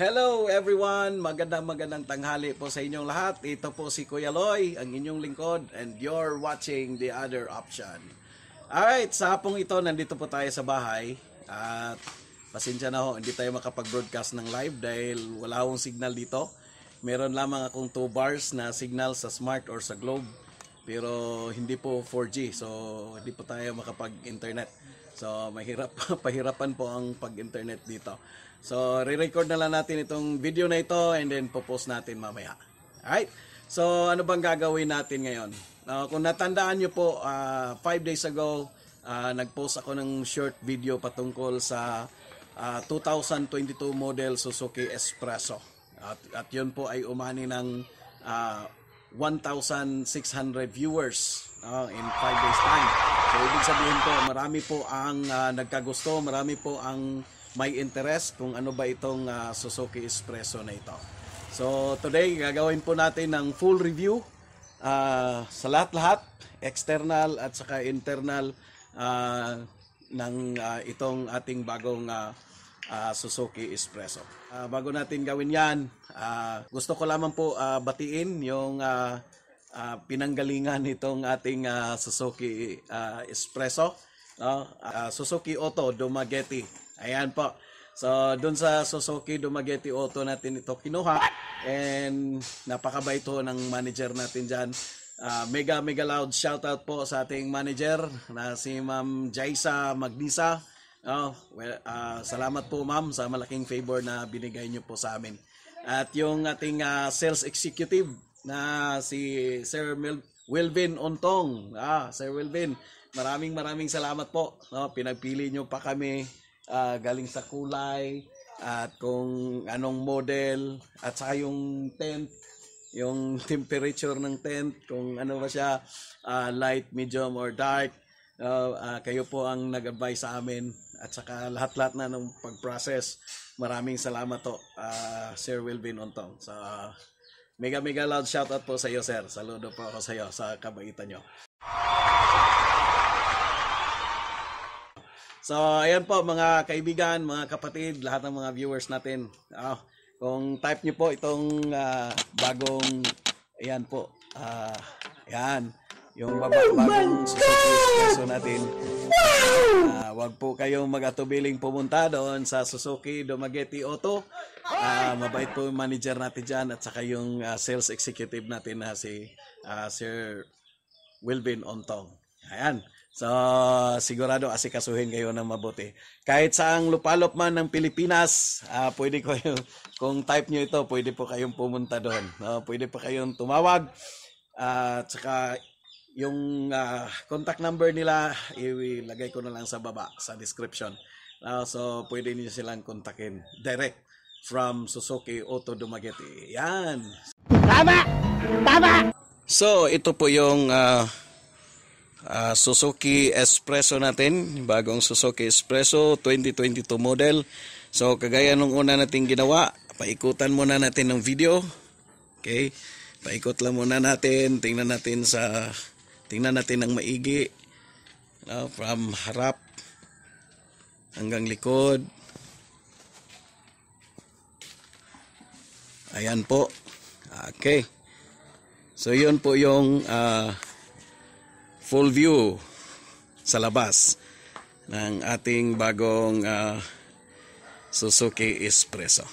Hello everyone! Magandang tanghali po sa inyong lahat. Ito po si Kuya Loy, ang inyong lingkod, and you're watching The Other Option. Alright, sa hapong ito, nandito po tayo sa bahay. At pasensya na ho, hindi tayo makapag-broadcast ng live dahil wala akong signal dito. Meron lamang akong 2 bars na signal sa Smart or sa Globe. Pero hindi po 4G, so hindi po tayo makapag-internet. So pahirapan po ang pag-internet dito. So re-record na lang natin itong video na ito and then po-post natin mamaya. Alright? So ano bang gagawin natin ngayon? Kung natandaan nyo po, 5 days ago, nag-post ako ng short video patungkol sa 2022 model Suzuki Espresso. At yun po ay umani ng 1,600 viewers in 5 days time. So ibig sabihin po, marami po ang nagkagusto, marami po ang may interest kung ano ba itong Suzuki Espresso na ito. So today, gagawin po natin ng full review sa lahat-lahat, external at saka internal ng itong ating bagong Suzuki Espresso. Bago natin gawin yan, gusto ko lamang po batiin yung pinanggalingan nitong ating Suzuki Espresso, Suzuki Auto Dumaguete. Ayan po. So, dun sa Suzuki Dumaguete Auto natin ito kinuha. And napakabait po ng manager natin dyan. Mega loud shoutout po sa ating manager na si Ma'am Jaisa Magnisa. Salamat po ma'am sa malaking favor na binigay nyo po sa amin. At yung ating sales executive na si Sir Wilvin Ontong. Sir Wilvin, maraming salamat po. Pinagpili nyo pa kami galing sa kulay at kung anong model at saka yung tent, yung temperature ng tent, kung ano ba siya, light, medium or dark. Kayo po ang nag-advise sa amin at saka lahat na ng pag-process. Maraming salamat to, Sir Wilvin Ontong. So, mega loud shoutout po sa iyo, sir. Saludo po ako sa iyo sa kabaitan nyo. So, ayan po mga kaibigan, mga kapatid, lahat ng mga viewers natin. Kung type nyo po itong bagong, ayan po, ayan, yung bagong Suzuki Espresso natin. Wag po kayong mag-atubiling pumunta doon sa Suzuki Dumaguete Auto. Mabait po yung manager natin dyan at saka yung sales executive natin na si Sir Wilvin Ontong. Ayan. So, sigurado asikasuhin kayo ng mabuti. Kahit saang lupalop man ng Pilipinas, pwede kayo, kung type nyo ito, pwede po kayong pumunta doon. Pwede po kayong tumawag. At saka, yung contact number nila, ilagay ko na lang sa baba, sa description. So, pwede niyo silang kontakin direct from Suzuki Auto Dumaguete. Yan! Tama! So, ito po yung Suzuki Espresso natin, bagong Suzuki Espresso 2022 model. So kagaya nung una nating ginawa, paikutan muna natin ng video. Okay? Paikot lang muna natin, tingnan natin ng maigi. From harap hanggang likod. Ayan po. Okay. So yun po yung full view sa labas ng ating bagong Suzuki Espresso.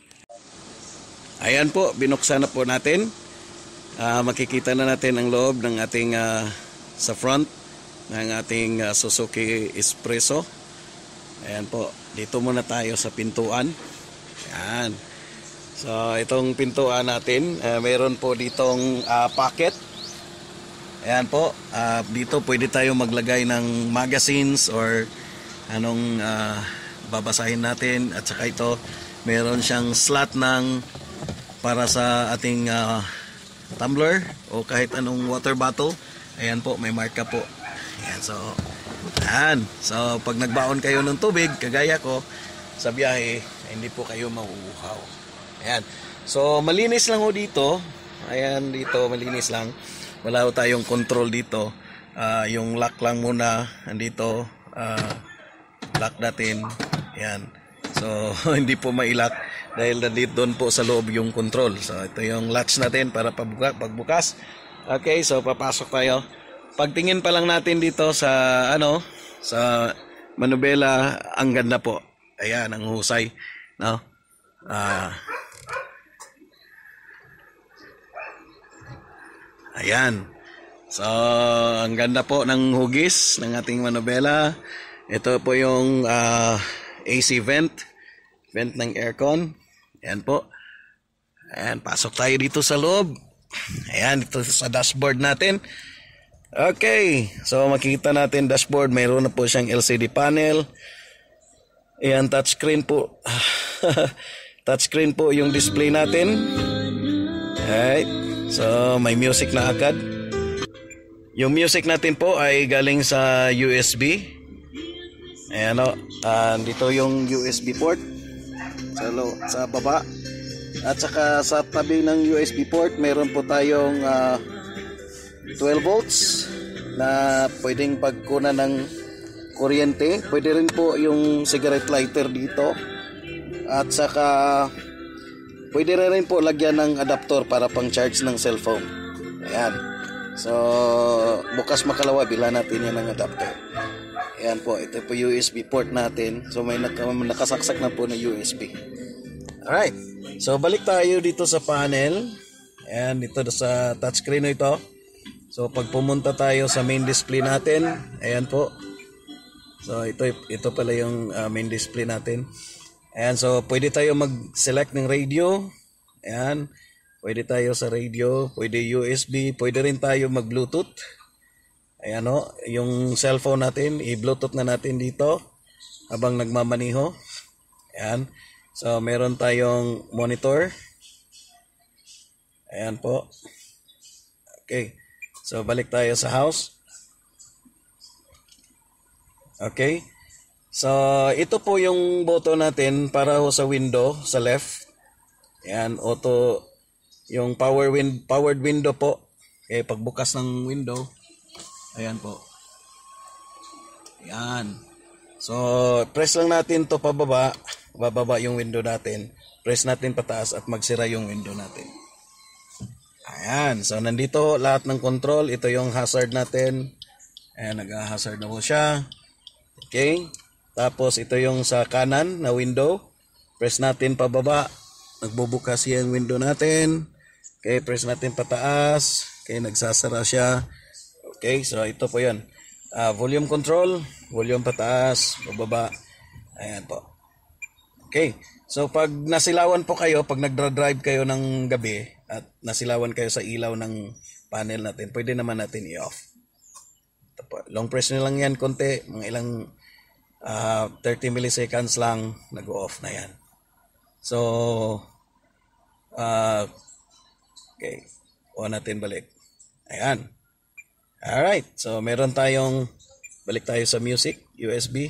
Ayan po, binuksan na po natin. Makikita na natin ang loob ng ating sa front ng ating Suzuki Espresso. Ayan po, dito muna tayo sa pintuan. Ayan. So itong pintuan natin, mayroon po ditong pocket. Ayan po, dito pwede tayo maglagay ng magazines or anong babasahin natin. At saka ito, meron siyang slot para sa ating tumbler o kahit anong water bottle. Ayan po, may marka po. Ayan, so pag nagbaon kayo ng tubig, kagaya ko, sa biyahe, hindi po kayo mauuhaw. Ayan, so malinis lang ho dito. Ayan, dito malinis lang. Wala tayong control dito. Yung lock lang muna andito, lock natin. Ayan. So hindi po mailock dahil nandito doon po sa loob yung control. So ito yung latch natin para pagbukas. Okay, so papasok tayo. Pagtingin pa lang natin dito sa sa manubela, ang ganda po. Ayan, ang husay, no? Ayan. So, ang ganda po ng hugis ng ating manubela. Ito po yung AC vent ng aircon. Ayan po. Ayan, pasok tayo dito sa loob. Ayan, dito sa dashboard natin. Okay, so makikita natin dashboard. Mayroon na po siyang LCD panel. Ayan, touchscreen po. Touchscreen po yung display natin. Alright, so may music na agad. Yung music natin po ay galing sa USB. Ayan o, dito yung USB port sa baba. At saka sa tabi ng USB port, meron po tayong 12 volts na pwedeng pagkunan ng kuryente. Pwede rin po yung cigarette lighter dito. At saka pwede rin po lagyan ng adapter para pang charge ng cellphone. Ayan. So, bukas makalawa, bila natin yan ng adapter. Ayan po, ito po USB port natin. So, may nakasaksak na po na USB. Alright. So, balik tayo dito sa panel. Ayan, dito sa touchscreen ito. So, pag pumunta tayo sa main display natin, ayan po. So, ito pala yung main display natin. Ayan, so, pwede tayo mag-select ng radio. Ayan. Pwede tayo sa radio, pwede USB, pwede rin tayo mag-Bluetooth. Ayan o, yung cellphone natin, i-Bluetooth na natin dito habang nagmamaniho. Ayan. So, meron tayong monitor. Ayan po. Okay. So, balik tayo sa house. Okay. So, ito po yung button natin para ho sa window, sa left. Ayan, auto. Yung powered window po. Okay, pagbukas ng window. Ayan po. Ayan. So, press lang natin to pababa. Bababa yung window natin. Press natin pataas at magsira yung window natin. Ayan. So, nandito lahat ng control. Ito yung hazard natin. Ayan, nag-hazard na po siya. Okay. Tapos, ito yung sa kanan na window. Press natin pababa. Nagbubukas yung window natin. Okay, press natin pataas. Okay, nagsasara siya. Okay, so ito po yun. Volume control. Volume pataas, bababa. Ayan po. Okay, so pag nasilawan po kayo, pag nagdra-drive kayo ng gabi at nasilawan kayo sa ilaw ng panel natin, pwede naman natin i-off. Ito po. Long press nyo lang yan konti. Mga ilang 30 milliseconds lang, nag-off na yan. So, okay. Kuha natin balik. Ayan. Alright. So, meron tayong, balik tayo sa music, USB.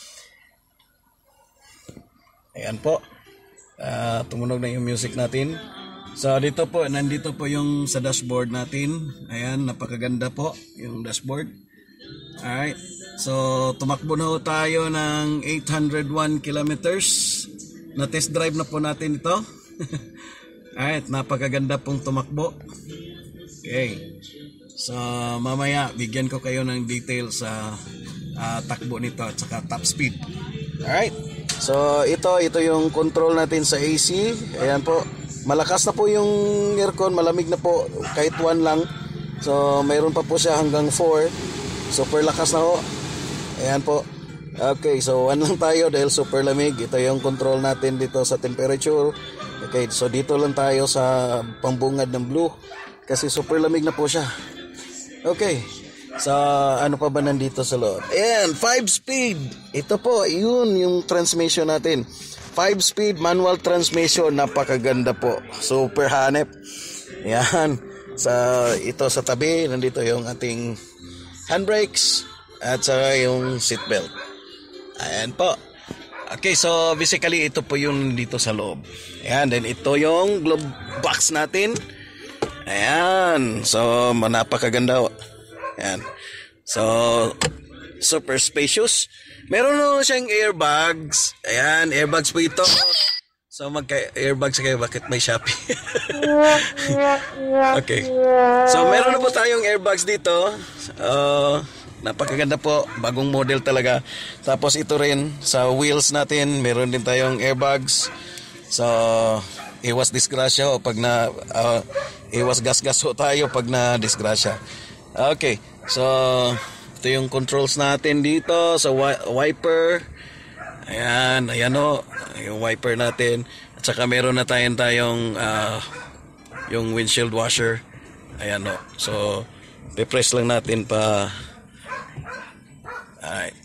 Ayan po. Tumunog na yung music natin. So, dito po, nandito po yung sa dashboard natin. Ayan, napakaganda po yung dashboard. Alright. So, tumakbo na po tayo ng 801 kilometers. Na-test drive na po natin ito. Alright, napakaganda pong tumakbo. Okay. So, mamaya, bigyan ko kayo ng details sa takbo nito at saka top speed. Alright. So, ito yung control natin sa AC. Ayan po. Malakas na po yung aircon. Malamig na po. Kahit 1 lang. So, mayroon pa po siya hanggang 4. Super lakas na po. Ayan po. Okay, so 1 lang tayo dahil super lamig. Ito yung control natin dito sa temperature. Okay, so dito lang tayo sa pambungad ng blue kasi super lamig na po siya. Okay, so ano pa ba nandito sa loob? Ayan, 5-speed. Ito po, yun yung transmission natin. 5-speed manual transmission, napakaganda po. Super hanep. Ayan, ito sa tabi, nandito yung ating handbrakes at saka yung seatbelt. Ayan po. Okay, so basically ito po yung dito sa loob. Ayan, then ito yung glove box natin. Ayan, so napakaganda. Ayan. So super spacious. Meron na siyang airbags. Ayan, airbags po ito. So magka-airbags kayo, bakit may Shopee? Okay. So meron na po tayong airbags dito. Napakaganda po, bagong model talaga. Tapos ito rin sa wheels natin, meron din tayong airbags. So iwas disgrasya o pag na iwas gas-gas ho tayo pag na disgrasya. Okay. So ito yung controls natin dito sa wiper. Ayan o, yung wiper natin. At saka meron na tayong yung windshield washer. Ayan o. So, pipress lang natin pa. Alright.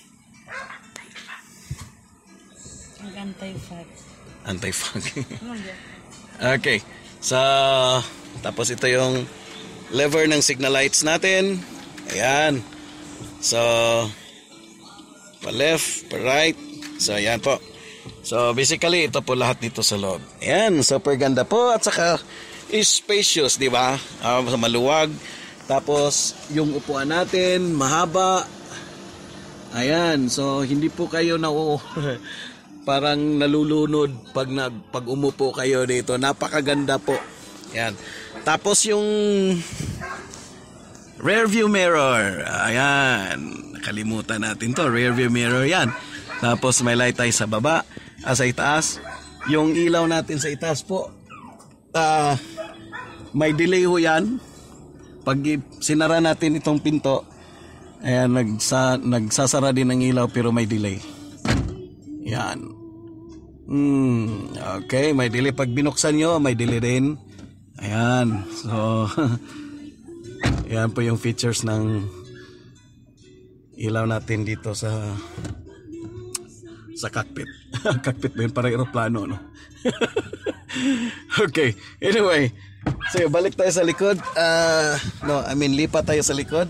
Anti-fog. Anti-fog. Okay. So, tapos ito yung lever ng signal lights natin. Ayan. So, pa left, pa right. So, ayan po. So, basically, ito po lahat dito sa loob. Ayan, super ganda po. At saka, is spacious, di ba? Maluwag. Tapos, yung upuan natin, mahaba. Ayan, so, hindi po kayo parang nalulunod pag umupo kayo dito. Napakaganda po. Ayan. Tapos, yung rear view mirror. Ayan. Nakalimutan natin to. Rear view mirror yan. Tapos may light tayo sa baba, sa itaas. Yung ilaw natin sa itaas po, may delay ho yan. Pag sinara natin itong pinto, ayan, nagsasara din ang ilaw pero may delay. Yan. Okay, may delay. Pag binuksan nyo, may delay din. Ayan. So, ayan po yung features ng ilaw natin dito sa cockpit. Cockpit ba yun? Parang aeroplano, no? Okay. Anyway. So, balik tayo sa likod. Lipat tayo sa likod.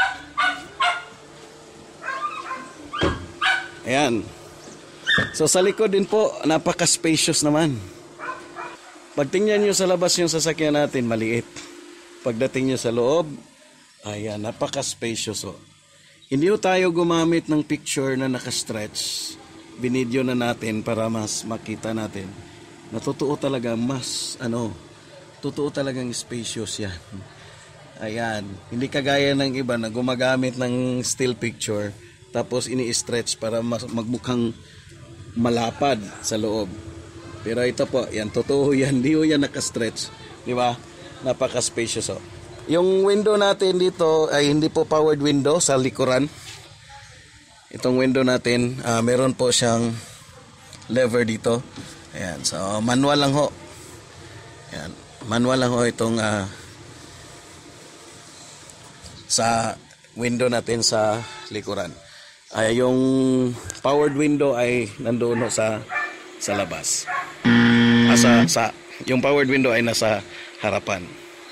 Ayan. So, sa likod din po, napaka-spacious naman. Pagtingnan nyo sa labas yung sasakyan natin, maliit. Pagdating nyo sa loob, ayan, napaka-spacious. Oh. Hindi tayo gumamit ng picture na naka-stretch. Binidyo na natin para mas makita natin. Totoo talaga totoo talagang spacious yan. Ayan, hindi kagaya ng iba na gumagamit ng still picture tapos ini-stretch para magmukhang malapad sa loob. Pero ito po, yan, totoo yan. Hindi yan naka-stretch. Di ba? Napaka-spacious. Oh. Yung window natin dito ay hindi po powered window sa likuran. Itong window natin, meron po siyang lever dito. Ayan, so manual lang ho. Ayan, manual lang ho itong sa window natin sa likuran. Yung powered window ay nandoon ho sa labas. Yung powered window ay nasa harapan.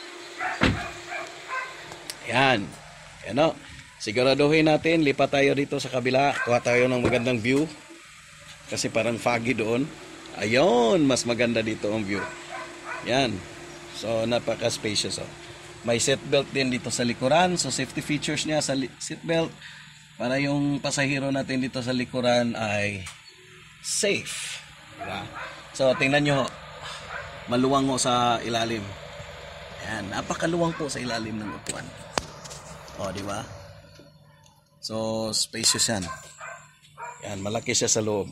Ayan. Ayan o. Siguraduhin natin, lipat tayo dito sa kabila. Kuha tayo ng magandang view. Kasi parang foggy doon. Ayun, mas maganda dito ang view. Yan. So, napaka-spacious. Oh. May seatbelt din dito sa likuran. So, safety features niya sa seatbelt. Para yung pasahero natin dito sa likuran ay safe. Diba? So, tingnan nyo. Maluwang mo sa ilalim. Yan. Napakaluwang po sa ilalim ng upuan. O, di ba? So, spacious yan. Yan, malaki siya sa loob.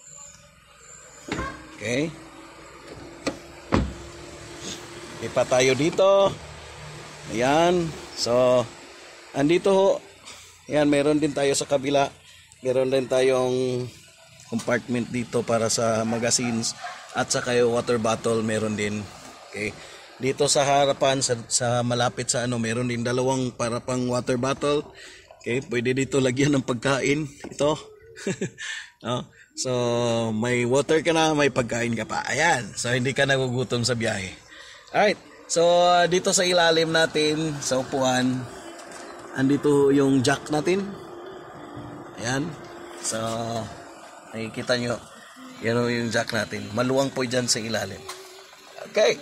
Okay. Lipat tayo dito. Ayan. So, andito ho. Ayan, meron din tayo sa kabila. Meron din tayong compartment dito para sa magazines. At saka yung water bottle meron din. Okay. Dito sa harapan, sa malapit sa meron din dalawang para pang water bottle. Okay, pwede dito lagyan ng pagkain. Ito. No? So, may water ka na, may pagkain ka pa. Ayan. So, hindi ka nagugutom sa biyahe. Alright. So, dito sa ilalim natin, sa upuan, andito yung jack natin. Ayan. So, nakikita nyo, yan yung jack natin. Maluwang po dyan sa ilalim. Okay.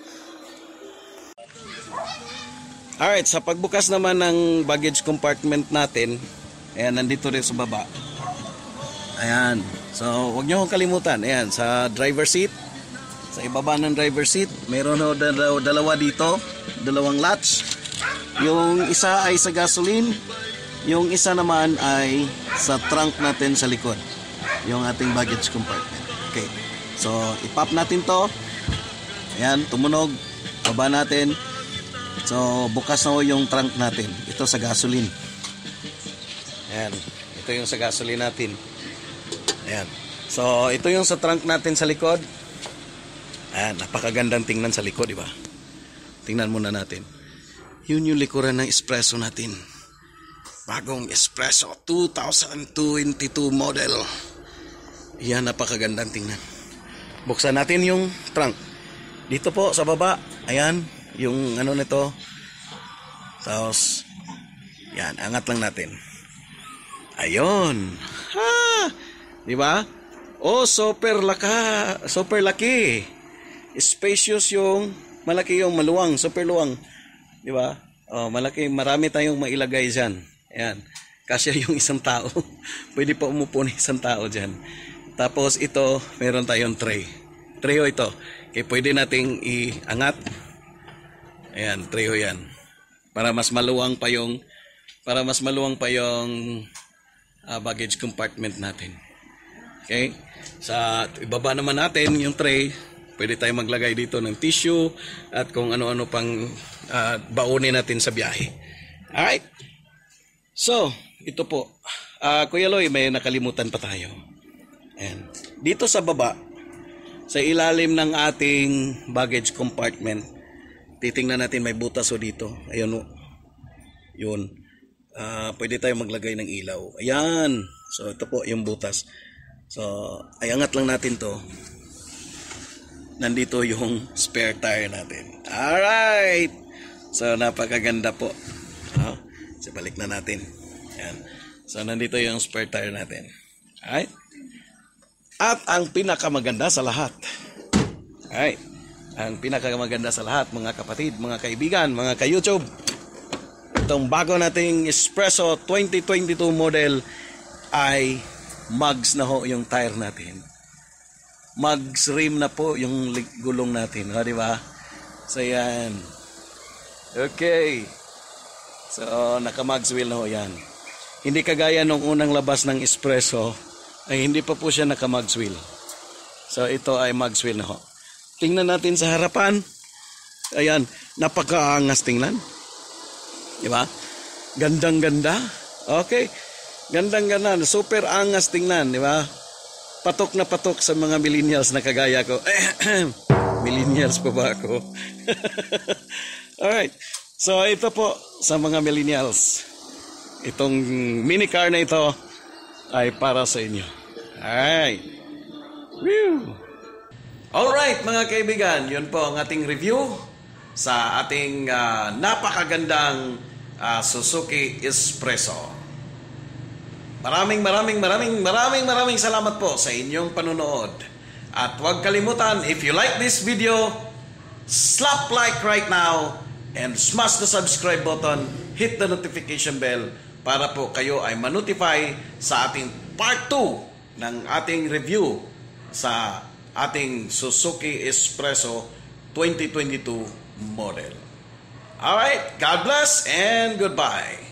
Alright, sa pagbukas naman ng baggage compartment natin, ayan, nandito rin sa baba. Ayan. So, huwag nyo kalimutan. Ayan, sa driver seat. Sa ibaba ng driver seat, mayroon ho dalawa dito. Dalawang latch. Yung isa ay sa gasoline. Yung isa naman ay sa trunk natin sa likod. Yung ating baggage compartment. Okay. So, ipop natin to. Ayan, tumunog. Baba natin. So, bukas na ho yung trunk natin. Ito sa gasoline. Ayan. Ito yung sa gasoline natin. Ayan. So, ito yung sa trunk natin sa likod. Ayan, napakagandang tingnan sa likod, di ba? Tingnan muna natin. Yun yung likuran ng espresso natin. Bagong espresso 2022 model. Ayan, napakagandang tingnan. Buksan natin yung trunk. Dito po sa baba. Ayan, yung ano nito. Tapos, yan, angat lang natin. Ayun. Ha! Di ba? Oh, super laki. Spacious yung malaki yung maluwang, super luwang. Di ba? Oh, malaki, marami tayong mailagay diyan. Ayan. Kasya yung isang tao. Pwede pa umupo ng isang tao diyan. Tapos ito, meron tayong tray. Tray ho ito. Okay, pwede nating iangat. Ayan, tray ho 'yan. Para mas maluwang pa yung baggage compartment natin. Okay? Sa ibaba naman natin yung tray, pwede tayong maglagay dito ng tissue at kung ano-ano pang baunin natin sa biyahe. Alright? So, ito po. Kuya Loy, may nakalimutan pa tayo. Ayan. Dito sa baba, sa ilalim ng ating baggage compartment, titingnan natin may butas o dito. Ayun o. Yun. Pwede tayo maglagay ng ilaw. Ayan. So, ito po yung butas. So, ay angat lang natin to. Nandito yung spare tire natin. Alright! So, napakaganda po. So, balik na natin. Ayan. So, nandito yung spare tire natin. Alright? At ang pinakamaganda sa lahat. Alright? Ang pinakamaganda sa lahat, mga kapatid, mga kaibigan, mga ka-YouTube. Itong bago nating Espresso 2022 model ay mugs na ho yung tire natin. Mugs rim na po yung gulong natin. O, di ba? So, yan. Okay. So, naka-mugs wheel na ho yan. Hindi kagaya nung unang labas ng Espresso, ay hindi pa po siya naka-mugs wheel. So, ito ay mugs wheel na ho. Tingnan natin sa harapan. Ayan. Napakaangas tingnan. Di ba? Gandang-ganda. Okay. Gandang-ganda. Super angas tingnan. Di ba? Patok na patok sa mga millennials na kagaya ko. Millennials pa ba ako? Alright. So, ito po sa mga millennials. Itong mini car na ito ay para sa inyo. Alright. Woo! Alright, mga kaibigan. Yun po ang ating review sa ating napakagandang Suzuki Espresso. Maraming salamat po sa inyong panunood. At huwag kalimutan, if you like this video, slap like right now and smash the subscribe button, hit the notification bell para po kayo ay ma-notify sa ating part 2 ng ating review sa ating Suzuki Espresso 2022 model. Alright, God bless and goodbye.